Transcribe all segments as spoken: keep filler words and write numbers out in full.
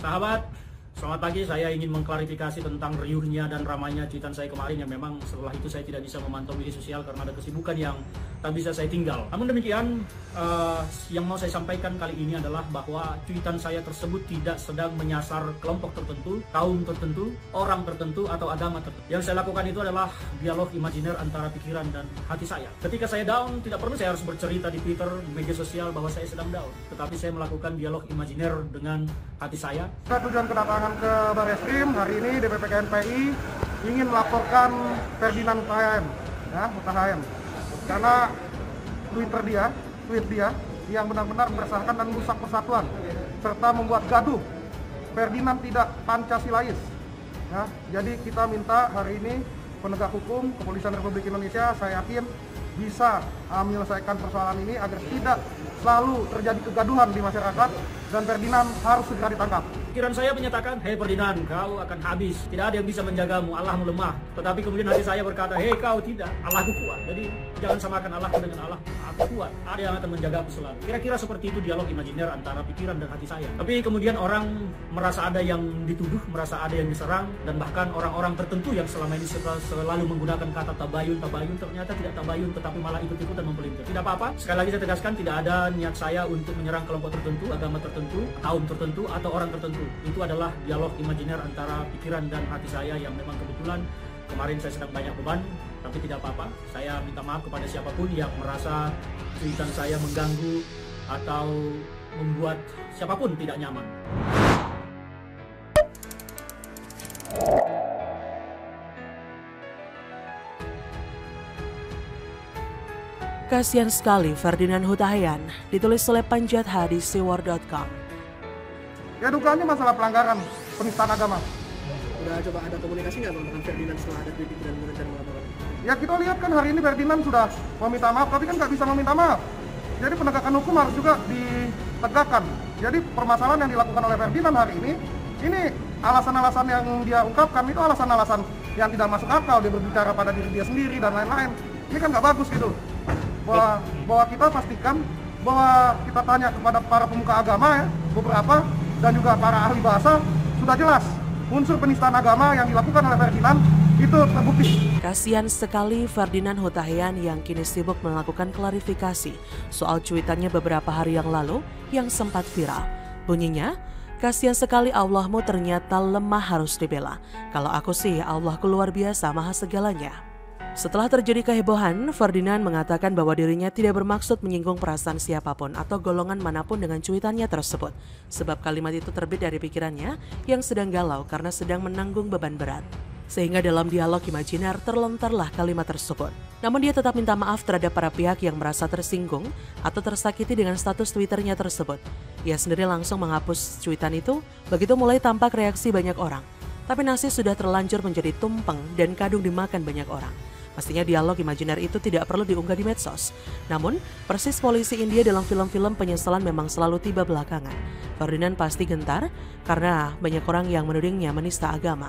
Sahabat, selamat pagi. Saya ingin mengklarifikasi tentang riuhnya dan ramainya cuitan saya kemarin yang memang setelah itu saya tidak bisa memantau media sosial karena ada kesibukan yang tak bisa saya tinggal. Namun demikian, uh, yang mau saya sampaikan kali ini adalah bahwa cuitan saya tersebut tidak sedang menyasar kelompok tertentu, kaum tertentu, orang tertentu, atau agama tertentu. Yang saya lakukan itu adalah dialog imajiner antara pikiran dan hati saya. Ketika saya down, tidak perlu saya harus bercerita di Twitter, di media sosial bahwa saya sedang down. Tetapi saya melakukan dialog imajiner dengan hati saya. Tujuan kedatangan ke Barreskrim hari ini D P P K N P I ingin melaporkan Ferdinand Huta Hayan, ya, Huta Hayan, karena Twitter dia, tweet dia yang benar-benar meresahkan dan merusak persatuan serta membuat gaduh. Ferdinand tidak Pancasilais. Ya, jadi kita minta hari ini penegak hukum Kepolisian Republik Indonesia, saya yakin bisa uh, menyelesaikan persoalan ini agar tidak selalu terjadi kegaduhan di masyarakat dan Ferdinand harus segera ditangkap. Pikiran saya menyatakan, hei Ferdinand, kau akan habis. Tidak ada yang bisa menjagamu, Allahmu lemah. Tetapi kemudian hati saya berkata, hei kau tidak, Allahku kuat. Jadi jangan samakan Allahku dengan Allah, aku kuat. Ada yang akan menjagaku selalu. Kira-kira seperti itu dialog imajiner antara pikiran dan hati saya. Tapi kemudian orang merasa ada yang dituduh, merasa ada yang diserang, dan bahkan orang-orang tertentu yang selama ini selalu menggunakan kata tabayun, tabayun, ternyata tidak tabayun, tetapi malah ikut-ikutan mempelintir. Tidak apa-apa, sekali lagi saya tegaskan, tidak ada niat saya untuk menyerang kelompok tertentu, agama tertentu, kaum tertentu, atau orang tertentu. Itu adalah dialog imajiner antara pikiran dan hati saya yang memang kebetulan kemarin saya sedang banyak beban, tapi tidak apa-apa. Saya minta maaf kepada siapapun yang merasa cuitan saya mengganggu atau membuat siapapun tidak nyaman. Kasihan sekali Ferdinand Huta Hayan, ditulis oleh Panjatha di siwar titik com. Ya, dugaannya masalah pelanggaran penistaan agama. Udah coba ada komunikasi nggak dengan Ferdinand setelah ada kritik dan kemudian melaporkan? Ya, kita lihat kan hari ini Ferdinand sudah meminta maaf, tapi kan nggak bisa meminta maaf. Jadi penegakan hukum harus juga ditegakkan. Jadi permasalahan yang dilakukan oleh Ferdinand hari ini, ini alasan-alasan yang dia ungkapkan itu alasan-alasan yang tidak masuk akal. Dia berbicara pada diri dia sendiri dan lain-lain. Ini kan nggak bagus gitu. Bahwa, bahwa kita pastikan bahwa kita tanya kepada para pemuka agama ya, beberapa dan juga para ahli bahasa, sudah jelas unsur penistaan agama yang dilakukan oleh Ferdinand itu terbukti. Kasihan sekali Ferdinand Huta Hayan yang kini sibuk melakukan klarifikasi soal cuitannya beberapa hari yang lalu yang sempat viral. Bunyinya, kasihan sekali Allahmu ternyata lemah harus dibela. Kalau aku sih Allahku luar biasa maha segalanya. Setelah terjadi kehebohan, Ferdinand mengatakan bahwa dirinya tidak bermaksud menyinggung perasaan siapapun atau golongan manapun dengan cuitannya tersebut. Sebab kalimat itu terbit dari pikirannya yang sedang galau karena sedang menanggung beban berat. Sehingga dalam dialog imajiner terlontarlah kalimat tersebut. Namun dia tetap minta maaf terhadap para pihak yang merasa tersinggung atau tersakiti dengan status Twitternya tersebut. Ia sendiri langsung menghapus cuitan itu, begitu mulai tampak reaksi banyak orang. Tapi nasi sudah terlanjur menjadi tumpeng dan kadung dimakan banyak orang. Pastinya dialog imajiner itu tidak perlu diunggah di medsos. Namun, persis polisi India dalam film-film penyesalan memang selalu tiba belakangan. Ferdinand pasti gentar karena banyak orang yang menudingnya menista agama.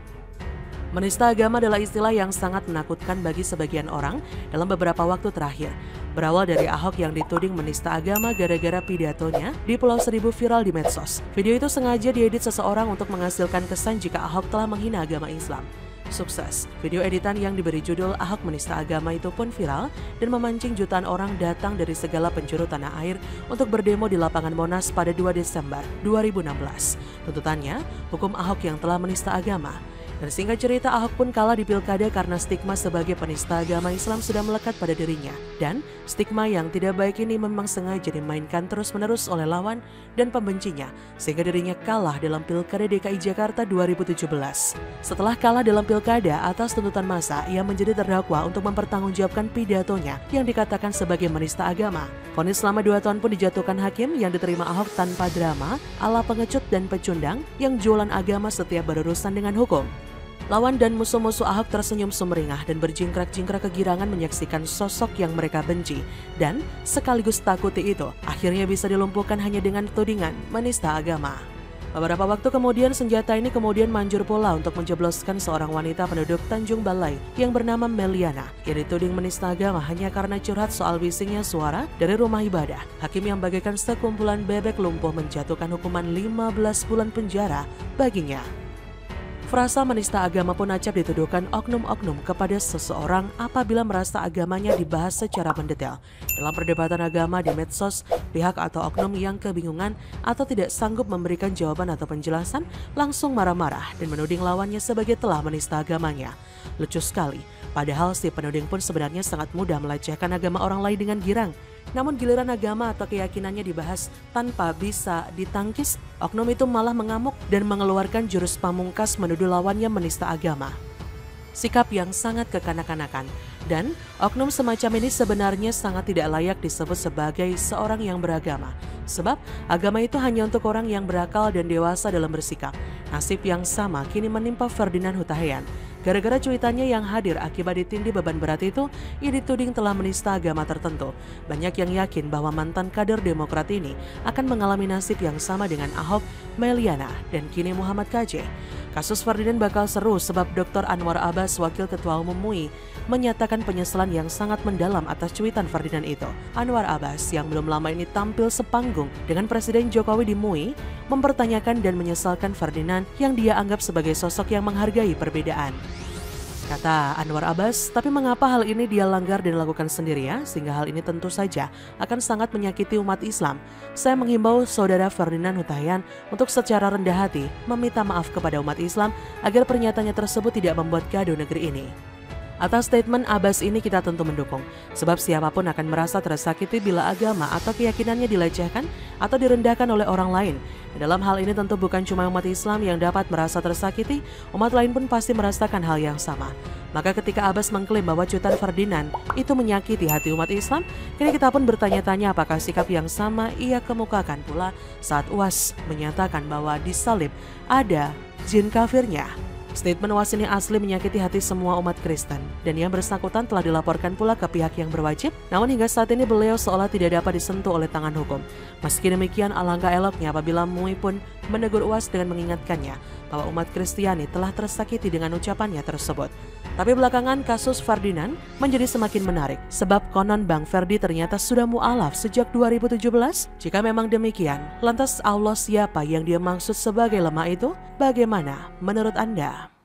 Menista agama adalah istilah yang sangat menakutkan bagi sebagian orang dalam beberapa waktu terakhir. Berawal dari Ahok yang dituding menista agama gara-gara pidatonya di Pulau Seribu viral di medsos. Video itu sengaja diedit seseorang untuk menghasilkan kesan jika Ahok telah menghina agama Islam. Sukses. Video editan yang diberi judul Ahok Menista Agama itu pun viral dan memancing jutaan orang datang dari segala penjuru tanah air untuk berdemo di lapangan Monas pada dua Desember dua ribu enam belas. Tuntutannya, hukum Ahok yang telah menista agama. Dan singkat cerita, Ahok pun kalah di pilkada karena stigma sebagai penista agama Islam sudah melekat pada dirinya. Dan stigma yang tidak baik ini memang sengaja dimainkan terus-menerus oleh lawan dan pembencinya, sehingga dirinya kalah dalam pilkada D K I Jakarta dua ribu tujuh belas. Setelah kalah dalam pilkada atas tuntutan massa, ia menjadi terdakwa untuk mempertanggungjawabkan pidatonya yang dikatakan sebagai menista agama. Vonis selama dua tahun pun dijatuhkan hakim yang diterima Ahok tanpa drama, ala pengecut dan pecundang yang jualan agama setiap berurusan dengan hukum. Lawan dan musuh-musuh Ahok tersenyum sumringah dan berjingkrak-jingkrak kegirangan menyaksikan sosok yang mereka benci dan sekaligus takuti itu akhirnya bisa dilumpuhkan hanya dengan tudingan menista agama. Beberapa waktu kemudian senjata ini kemudian manjur pula untuk menjebloskan seorang wanita penduduk Tanjung Balai yang bernama Meliana yang dituding menista agama hanya karena curhat soal bisingnya suara dari rumah ibadah. Hakim yang bagaikan sekumpulan bebek lumpuh menjatuhkan hukuman lima belas bulan penjara baginya. Frasa menista agama pun acap dituduhkan oknum-oknum kepada seseorang apabila merasa agamanya dibahas secara mendetail. Dalam perdebatan agama di medsos, pihak atau oknum yang kebingungan atau tidak sanggup memberikan jawaban atau penjelasan langsung marah-marah dan menuding lawannya sebagai telah menista agamanya. Lucu sekali, padahal si penuding pun sebenarnya sangat mudah melecehkan agama orang lain dengan girang. Namun giliran agama atau keyakinannya dibahas tanpa bisa ditangkis, oknum itu malah mengamuk dan mengeluarkan jurus pamungkas menuduh lawannya menista agama. Sikap yang sangat kekanak-kanakan, dan oknum semacam ini sebenarnya sangat tidak layak disebut sebagai seorang yang beragama. Sebab agama itu hanya untuk orang yang berakal dan dewasa dalam bersikap. Nasib yang sama kini menimpa Ferdinand Huta-Heian. Gara-gara cuitannya yang hadir akibat ditindih beban berat itu, ia dituding telah menista agama tertentu. Banyak yang yakin bahwa mantan kader Demokrat ini akan mengalami nasib yang sama dengan Ahok, Meliana, dan kini Muhammad K J. Kasus Ferdinand bakal seru sebab Doktor Anwar Abbas, Wakil Ketua Umum M U I, menyatakan penyesalan yang sangat mendalam atas cuitan Ferdinand itu. Anwar Abbas yang belum lama ini tampil sepanggung dengan Presiden Jokowi di M U I, mempertanyakan dan menyesalkan Ferdinand yang dia anggap sebagai sosok yang menghargai perbedaan. Kata Anwar Abbas, tapi mengapa hal ini dia langgar dan lakukan sendiri ya, sehingga hal ini tentu saja akan sangat menyakiti umat Islam. Saya menghimbau saudara Ferdinand Huta-Heian untuk secara rendah hati meminta maaf kepada umat Islam agar pernyataannya tersebut tidak membuat gaduh negeri ini. Atas statement Abbas ini kita tentu mendukung, sebab siapapun akan merasa tersakiti bila agama atau keyakinannya dilecehkan atau direndahkan oleh orang lain. Dalam hal ini tentu bukan cuma umat Islam yang dapat merasa tersakiti, umat lain pun pasti merasakan hal yang sama. Maka ketika Abbas mengklaim bahwa cuitan Ferdinand itu menyakiti hati umat Islam, kini kita pun bertanya-tanya apakah sikap yang sama ia kemukakan pula saat U A S menyatakan bahwa di salib ada jin kafirnya. Statement U A S ini asli menyakiti hati semua umat Kristen dan yang bersangkutan telah dilaporkan pula ke pihak yang berwajib, namun hingga saat ini beliau seolah tidak dapat disentuh oleh tangan hukum. Meski demikian, alangkah eloknya apabila M U I pun menegur U A S dengan mengingatkannya bahwa umat Kristiani telah tersakiti dengan ucapannya tersebut. Tapi belakangan kasus Ferdinand menjadi semakin menarik sebab konon Bang Ferdi ternyata sudah mu'alaf sejak dua ribu tujuh belas. Jika memang demikian, lantas Allah siapa yang dia maksud sebagai lemah itu? Bagaimana menurut Anda?